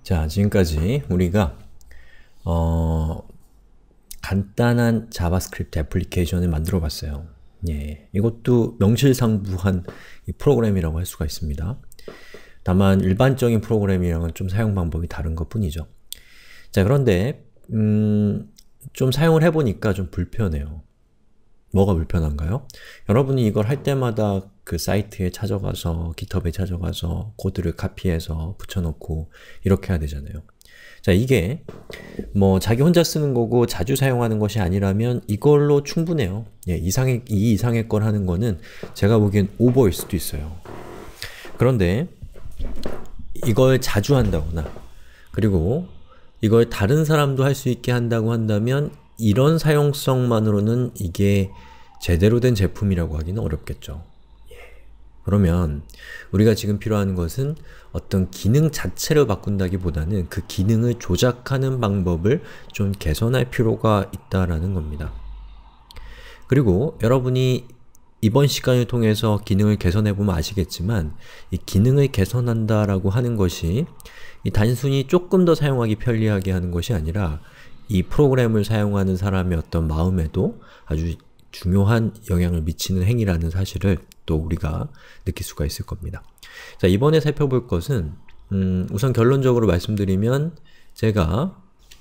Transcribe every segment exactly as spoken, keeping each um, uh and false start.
자, 지금까지 우리가 어, 간단한 자바스크립트 애플리케이션을 만들어 봤어요. 예, 이것도 명실상부한 이 프로그램이라고 할 수가 있습니다. 다만 일반적인 프로그램이랑은 좀 사용 방법이 다른 것 뿐이죠. 자, 그런데 음, 좀 사용을 해보니까 좀 불편해요. 뭐가 불편한가요? 여러분이 이걸 할 때마다 그 사이트에 찾아가서, 깃허브에 찾아가서 코드를 카피해서 붙여넣고 이렇게 해야 되잖아요. 자, 이게 뭐 자기 혼자 쓰는 거고 자주 사용하는 것이 아니라면 이걸로 충분해요. 예, 이상의, 이 이상의 걸 하는 거는 제가 보기엔 오버일 수도 있어요. 그런데 이걸 자주 한다거나 그리고 이걸 다른 사람도 할 수 있게 한다고 한다면 이런 사용성만으로는 이게 제대로 된 제품이라고 하기는 어렵겠죠. 예. 그러면 우리가 지금 필요한 것은 어떤 기능 자체를 바꾼다기보다는 그 기능을 조작하는 방법을 좀 개선할 필요가 있다라는 겁니다. 그리고 여러분이 이번 시간을 통해서 기능을 개선해보면 아시겠지만 이 기능을 개선한다라고 하는 것이 이 단순히 조금 더 사용하기 편리하게 하는 것이 아니라 이 프로그램을 사용하는 사람의 어떤 마음에도 아주 중요한 영향을 미치는 행위라는 사실을 또 우리가 느낄 수가 있을 겁니다. 자, 이번에 살펴볼 것은 음, 우선 결론적으로 말씀드리면 제가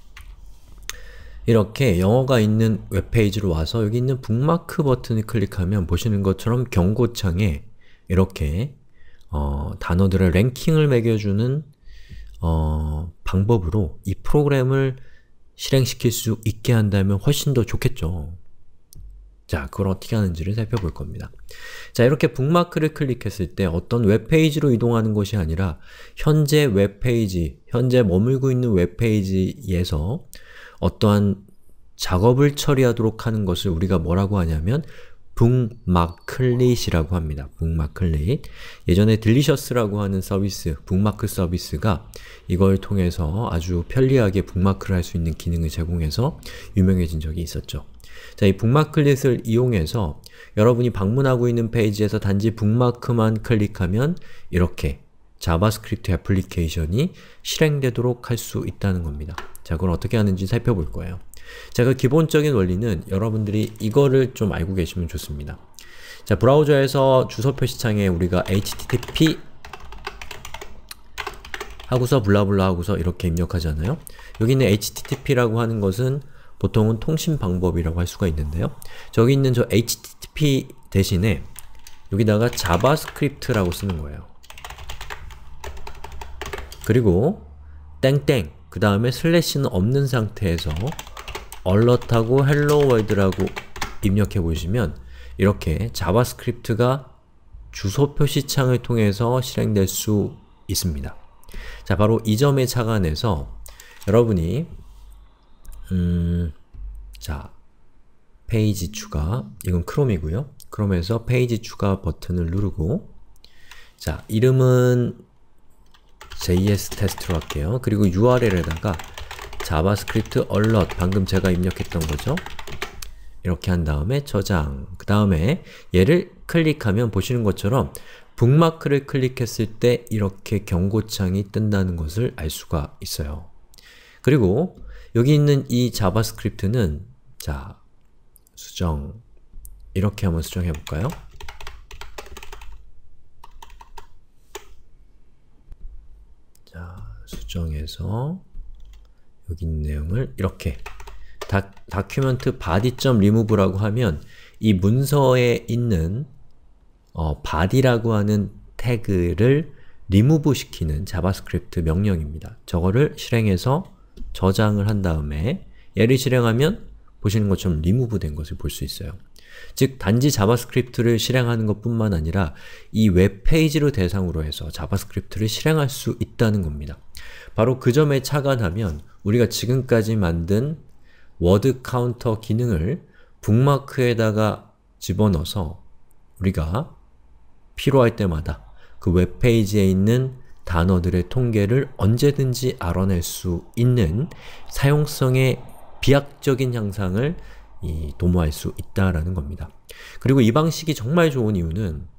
이렇게 영어가 있는 웹페이지로 와서 여기 있는 북마크 버튼을 클릭하면 보시는 것처럼 경고창에 이렇게 어, 단어들의 랭킹을 매겨주는 어, 방법으로 이 프로그램을 실행시킬 수 있게 한다면 훨씬 더 좋겠죠. 자, 그걸 어떻게 하는지를 살펴볼 겁니다. 자, 이렇게 북마크를 클릭했을 때 어떤 웹페이지로 이동하는 것이 아니라 현재 웹페이지, 현재 머물고 있는 웹페이지에서 어떠한 작업을 처리하도록 하는 것을 우리가 뭐라고 하냐면 북마클릿이라고 합니다. 북마클릿. 예전에 딜리셔스라고 하는 서비스, 북마크 서비스가 이걸 통해서 아주 편리하게 북마크를 할 수 있는 기능을 제공해서 유명해진 적이 있었죠. 자, 이 북마클릿을 이용해서 여러분이 방문하고 있는 페이지에서 단지 북마크만 클릭하면 이렇게 자바스크립트 애플리케이션이 실행되도록 할 수 있다는 겁니다. 자, 그걸 어떻게 하는지 살펴볼 거예요. 자, 그 기본적인 원리는 여러분들이 이거를 좀 알고 계시면 좋습니다. 자, 브라우저에서 주소 표시창에 우리가 에이치티티피 하고서 블라블라 하고서 이렇게 입력하잖아요. 여기 있는 에이치티티피라고 하는 것은 보통은 통신 방법이라고 할 수가 있는데요. 저기 있는 저 에이치티티피 대신에 여기다가 자바스크립트라고 쓰는 거예요. 그리고 땡땡 그 다음에 슬래시는 없는 상태에서 얼럿하고 헬로 월드라고 입력해 보시면 이렇게 자바스크립트가 주소 표시창을 통해서 실행될 수 있습니다. 자, 바로 이 점에 착안해서 여러분이 음, 자, 페이지 추가, 이건 크롬이고요. 크롬에서 페이지 추가 버튼을 누르고 자, 이름은 제이에스 테스트로 할게요. 그리고 유알엘에다가 자바스크립트 얼럿, 방금 제가 입력했던 거죠. 이렇게 한 다음에 저장, 그 다음에 얘를 클릭하면 보시는 것처럼 북마크를 클릭했을 때 이렇게 경고창이 뜬다는 것을 알 수가 있어요. 그리고 여기 있는 이 자바스크립트는 자, 수정, 이렇게 한번 수정해 볼까요? 자, 수정해서 여기 있는 내용을 이렇게 다, document body.remove라고 하면 이 문서에 있는 어, body라고 하는 태그를 remove 시키는 자바스크립트 명령입니다. 저거를 실행해서 저장을 한 다음에 얘를 실행하면 보시는 것처럼 remove 된 것을 볼 수 있어요. 즉, 단지 자바스크립트를 실행하는 것 뿐만 아니라 이 웹페이지를 대상으로 해서 자바스크립트를 실행할 수 있다는 겁니다. 바로 그 점에 착안하면 우리가 지금까지 만든 워드 카운터 기능을 북마크에다가 집어넣어서 우리가 필요할 때마다 그 웹페이지에 있는 단어들의 통계를 언제든지 알아낼 수 있는 사용성의 비약적인 향상을 이, 도모할 수 있다라는 겁니다. 그리고 이 방식이 정말 좋은 이유는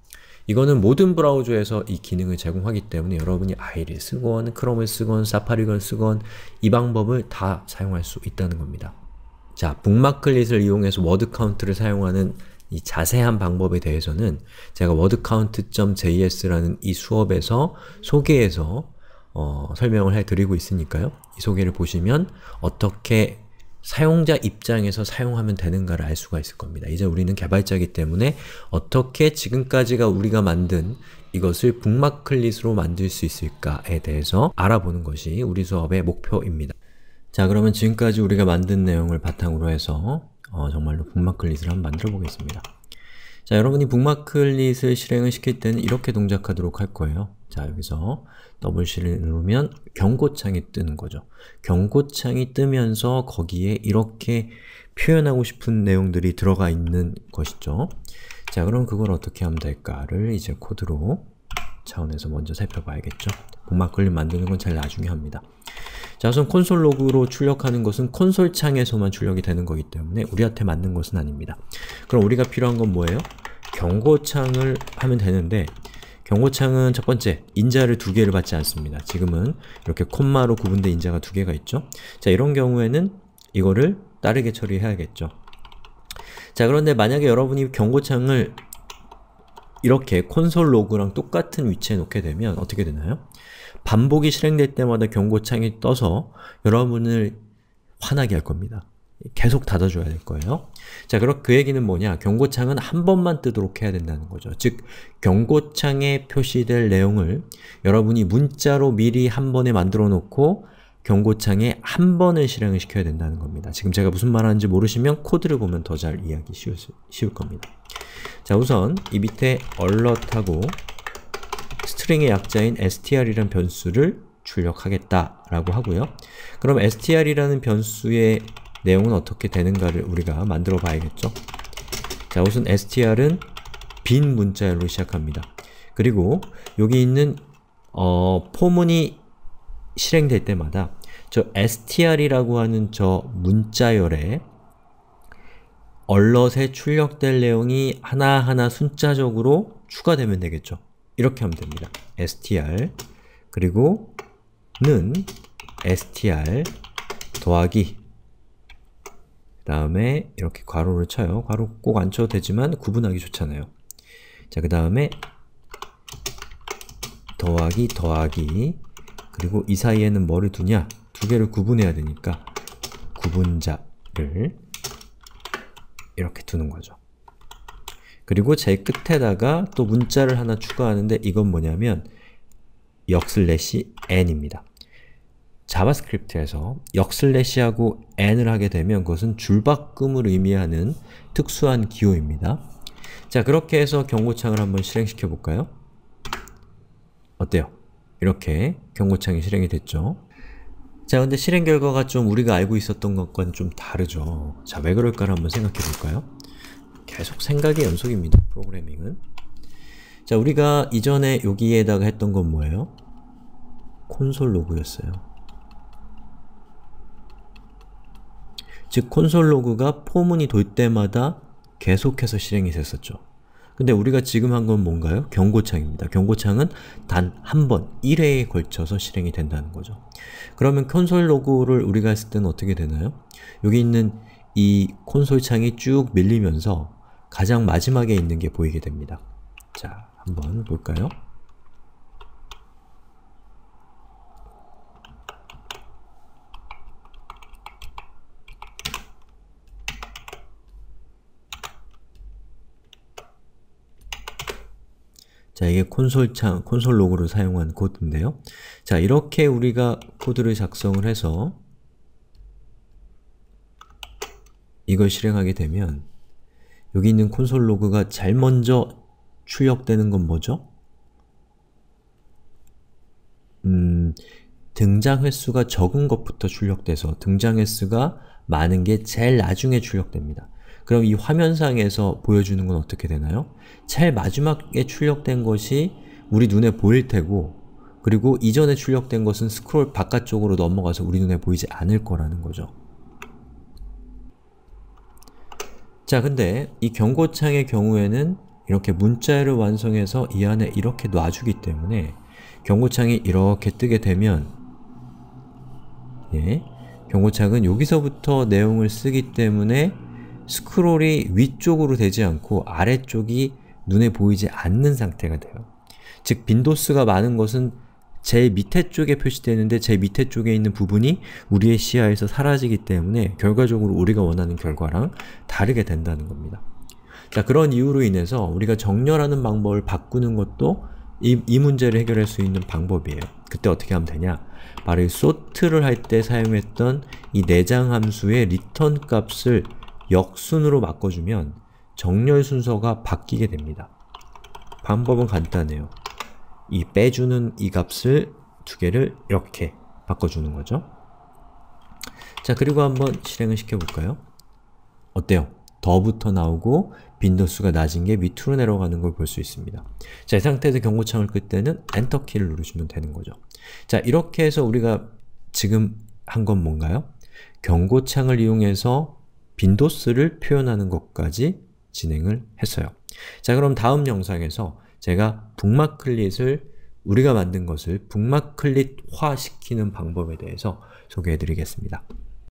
이거는 모든 브라우저에서 이 기능을 제공하기 때문에 여러분이 아이를 쓰건 크롬을 쓰건 사파리를 쓰건 이 방법을 다 사용할 수 있다는 겁니다. 자, 북마클릿을 이용해서 워드 카운트를 사용하는 이 자세한 방법에 대해서는 제가 wordcount.js라는 이 수업에서 소개해서 어, 설명을 해드리고 있으니까요. 이 소개를 보시면 어떻게 사용자 입장에서 사용하면 되는가를 알 수가 있을 겁니다. 이제 우리는 개발자이기 때문에 어떻게 지금까지가 우리가 만든 이것을 북마클릿으로 만들 수 있을까에 대해서 알아보는 것이 우리 수업의 목표입니다. 자, 그러면 지금까지 우리가 만든 내용을 바탕으로 해서 어, 정말로 북마클릿을 한번 만들어 보겠습니다. 자, 여러분이 북마클릿을 실행을 시킬 때는 이렇게 동작하도록 할 거예요. 자, 여기서 더블C를 누르면 경고창이 뜨는 거죠. 경고창이 뜨면서 거기에 이렇게 표현하고 싶은 내용들이 들어가 있는 것이죠. 자, 그럼 그걸 어떻게 하면 될까를 이제 코드로 차원에서 먼저 살펴봐야겠죠. 북마클릿 만드는 건 제일 나중에 합니다. 자, 우선 콘솔 로그로 출력하는 것은 콘솔 창에서만 출력이 되는 거기 때문에 우리한테 맞는 것은 아닙니다. 그럼 우리가 필요한 건 뭐예요? 경고창을 하면 되는데 경고창은 첫 번째, 인자를 두 개를 받지 않습니다. 지금은 이렇게 콤마로 구분된 인자가 두 개가 있죠. 자, 이런 경우에는 이거를 다르게 처리해야겠죠. 자, 그런데 만약에 여러분이 경고창을 이렇게 콘솔 로그랑 똑같은 위치에 놓게 되면 어떻게 되나요? 반복이 실행될 때마다 경고창이 떠서 여러분을 화나게 할 겁니다. 계속 닫아줘야 될 거예요. 자, 그럼 그 얘기는 뭐냐? 경고창은 한 번만 뜨도록 해야 된다는 거죠. 즉, 경고창에 표시될 내용을 여러분이 문자로 미리 한 번에 만들어 놓고 경고창에 한 번을 실행을 시켜야 된다는 겁니다. 지금 제가 무슨 말 하는지 모르시면 코드를 보면 더 잘 이해하기 쉬울, 쉬울 겁니다. 자, 우선 이 밑에 alert하고 스트링의 약자인 에스티알이라는 변수를 출력하겠다라고 하고요. 그럼 에스티알이라는 변수의 내용은 어떻게 되는가를 우리가 만들어 봐야겠죠. 자, 우선 에스티알은 빈 문자열로 시작합니다. 그리고 여기 있는 어, 포문이 실행될 때마다 저 에스티알이라고 하는 저 문자열에 alert에 출력될 내용이 하나하나 숫자적으로 추가되면 되겠죠. 이렇게 하면 됩니다. 에스티알 그리고 는 에스티알 더하기 그 다음에 이렇게 괄호를 쳐요. 괄호 꼭 안 쳐도 되지만 구분하기 좋잖아요. 자, 그 다음에 더하기 더하기 그리고 이 사이에는 뭐를 두냐? 두 개를 구분해야 되니까 구분자를 이렇게 두는 거죠. 그리고 제일 끝에다가 또 문자를 하나 추가하는데 이건 뭐냐면 역슬래시 n입니다. 자바스크립트에서 역슬래시하고 n을 하게 되면 그것은 줄바꿈을 의미하는 특수한 기호입니다. 자, 그렇게 해서 경고창을 한번 실행시켜 볼까요? 어때요? 이렇게 경고창이 실행이 됐죠? 자, 근데 실행 결과가 좀 우리가 알고 있었던 것과는 좀 다르죠. 자, 왜 그럴까를 한번 생각해 볼까요? 계속 생각의 연속입니다. 프로그래밍은. 자, 우리가 이전에 여기에다가 했던 건 뭐예요? 콘솔 로그였어요. 즉, 콘솔 로그가 포문이 돌 때마다 계속해서 실행이 됐었죠. 근데 우리가 지금 한 건 뭔가요? 경고창입니다. 경고창은 단 한 번, 일 회에 걸쳐서 실행이 된다는 거죠. 그러면 콘솔 로그를 우리가 했을 때는 어떻게 되나요? 여기 있는 이 콘솔 창이 쭉 밀리면서 가장 마지막에 있는 게 보이게 됩니다. 자, 한번 볼까요? 자, 이게 콘솔 창, 콘솔 로그를 사용한 코드인데요. 자, 이렇게 우리가 코드를 작성을 해서 이걸 실행하게 되면 여기 있는 콘솔 로그가 제일 먼저 출력되는 건 뭐죠? 음, 등장 횟수가 적은 것부터 출력돼서 등장 횟수가 많은 게 제일 나중에 출력됩니다. 그럼 이 화면상에서 보여주는 건 어떻게 되나요? 제일 마지막에 출력된 것이 우리 눈에 보일 테고 그리고 이전에 출력된 것은 스크롤 바깥쪽으로 넘어가서 우리 눈에 보이지 않을 거라는 거죠. 자, 근데 이 경고창의 경우에는 이렇게 문자열을 완성해서 이 안에 이렇게 놔주기 때문에 경고창이 이렇게 뜨게 되면 예, 경고창은 여기서부터 내용을 쓰기 때문에 스크롤이 위쪽으로 되지 않고 아래쪽이 눈에 보이지 않는 상태가 돼요. 즉 빈도수가 많은 것은 제일 밑에 쪽에 표시되는데 제일 밑에 쪽에 있는 부분이 우리의 시야에서 사라지기 때문에 결과적으로 우리가 원하는 결과랑 다르게 된다는 겁니다. 자, 그런 이유로 인해서 우리가 정렬하는 방법을 바꾸는 것도 이, 이 문제를 해결할 수 있는 방법이에요. 그때 어떻게 하면 되냐? 바로 이 sort를 할 때 사용했던 이 내장 함수의 return 값을 역순으로 바꿔주면 정렬 순서가 바뀌게 됩니다. 방법은 간단해요. 이 빼주는 이 값을 두 개를 이렇게 바꿔주는 거죠. 자, 그리고 한번 실행을 시켜볼까요? 어때요? 더부터 나오고 빈도수가 낮은 게 밑으로 내려가는 걸 볼 수 있습니다. 자, 이 상태에서 경고창을 끌 때는 엔터 키를 누르시면 되는 거죠. 자, 이렇게 해서 우리가 지금 한 건 뭔가요? 경고창을 이용해서 빈도수를 표현하는 것까지 진행을 했어요. 자, 그럼 다음 영상에서 제가 북마클릿을 우리가 만든 것을 북마클릿화 시키는 방법에 대해서 소개해 드리겠습니다.